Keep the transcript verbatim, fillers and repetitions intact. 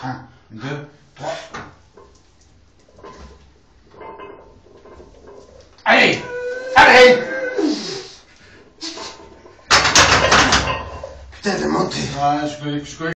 un, deux, trois. Allez! Allez! Putain de monter. Ouais, je connais, je connais.